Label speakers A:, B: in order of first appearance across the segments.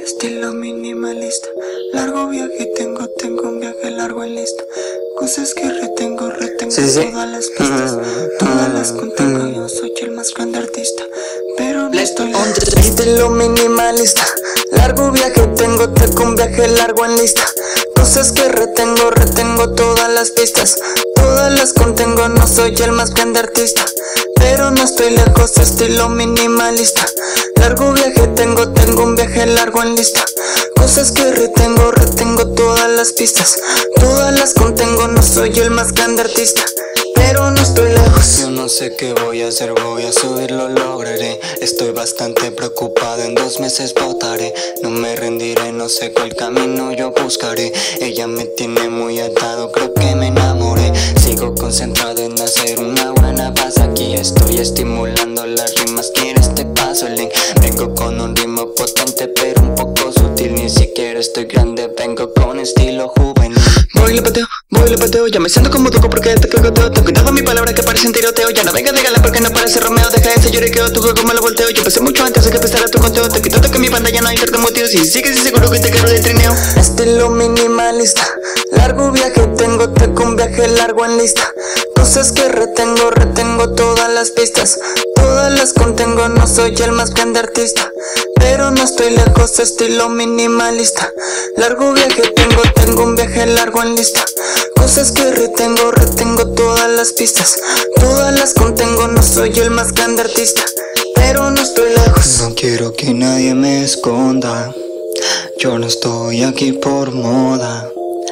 A: Estilo minimalista, largo viaje tengo un viaje largo en lista. Cosas que retengo todas las pistas, todas las contengo. Yo soy el más grande artista, pero no estoy estilo minimalista, largo viaje tengo un viaje largo en lista. Cosas que retengo todas las pistas, todas las contengo. No soy el más grande artista, pero no estoy lejos. Estilo minimalista, largo viaje tengo un viaje largo en lista. Cosas que retengo todas las pistas, todas las contengo. No soy el más grande artista, pero no estoy lejos.
B: Yo no sé qué voy a hacer, voy a subir, lo lograré. Estoy bastante preocupado, en 2 meses votaré. No me rendiré, no sé cuál camino yo buscaré. Ella me tiene muy atado, creo que me enamoré. Sigo concentrado en hacer una buena base. Aquí estoy estimulando las rimas, ¿quieres te paso el link? Vengo con un ritmo potente pero un poco sutil. Ni siquiera estoy grande, vengo con estilo juvenil.
A: Voy y le pateo, ya me siento como toco porque te cogoteo. Ten cuidado a mi palabra que parecen tiroteo. Ya no vengas de gala porque no parece Romeo. Deja ese lloriqueo, tu juego me lo volteo. Yo pasé mucho antes de que empezara tu conteo. Te quito que mi banda ya no hay cierto motivo. Si sigues y seguro que te quiero de trineo. Estilo minimalista, largo viaje tengo un viaje largo en lista. Cosas que retengo todas las pistas, todas las contengo. No soy el más grande artista, pero no estoy lejos. Estilo minimalista, largo viaje tengo un viaje largo en lista. Cosas que retengo todas las pistas, todas las contengo. No soy el más grande artista, pero no estoy lejos.
B: No quiero que nadie me esconda, yo no estoy aquí por moda.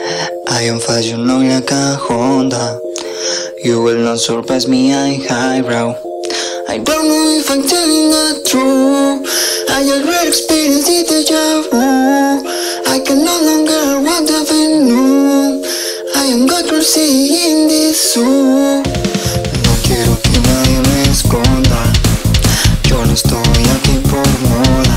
B: I am fashion, no like a Honda. You will not surpass me, I'm highbrow. I don't know if I'm telling the truth. I already experienced it, deja vu. I can no longer walk the venue. I am God crazy in this zoo. No quiero que nadie me esconda, yo no estoy aquí por moda.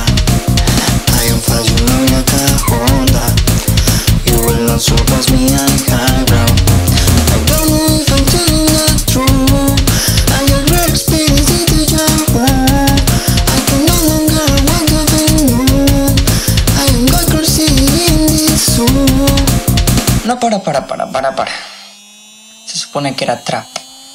B: I am fashion, no like a Honda. You will not surpass me, I'm highbrow. I don't know if I'm telling the truth. I already experienced it, deja vu. I can no longer walk the venue. I am God crazy in this zoo.
A: No, para. Se supone que era trap.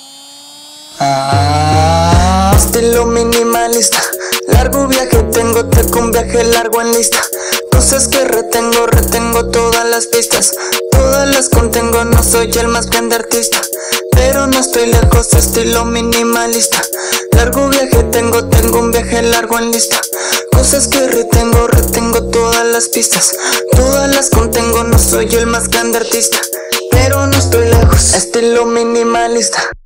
A: Estilo minimalista, largo viaje tengo un viaje largo en lista. Cosas que retengo todas las pistas, todas las contengo. No soy el más grande artista, pero no estoy lejos. Estilo minimalista, largo viaje tengo un viaje largo en lista. Cosas que retengo todas las pistas, todas las contengo. No soy el más grande artista, pero no estoy lejos. Estilo minimalista.